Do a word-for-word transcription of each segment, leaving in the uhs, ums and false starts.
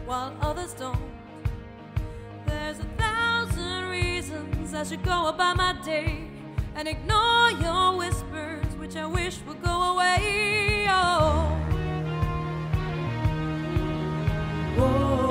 while others don't. There's a thousand reasons I should go about my day and ignore your whispers, which I wish would go away. Oh, whoa.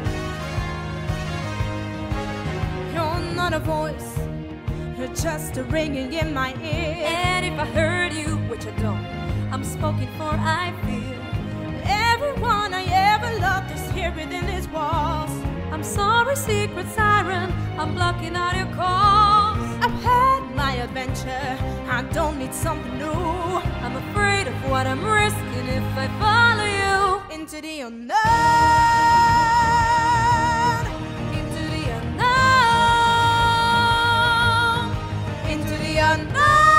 You're not a voice, you're just a ringing in my ear. And if I heard you, which I don't, I'm spoken for, I feel. Everyone I ever loved is here within these walls. I'm sorry, secret siren, I'm blocking out your calls. I've had my adventure, I don't need something new. I'm afraid of what I'm risking if I follow you into the unknown, into the unknown, into the unknown.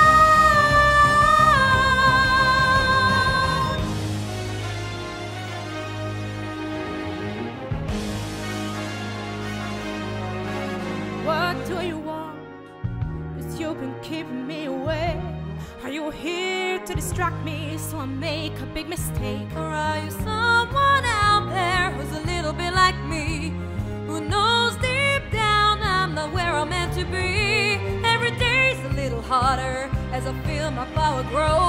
What do you want? 'Cause you've been keeping me away. Are you here to distract me so I make a big mistake? Or are you someone out there who's a little bit like me, who knows deep down I'm not where I'm meant to be? Every day's a little harder as I feel my power grow.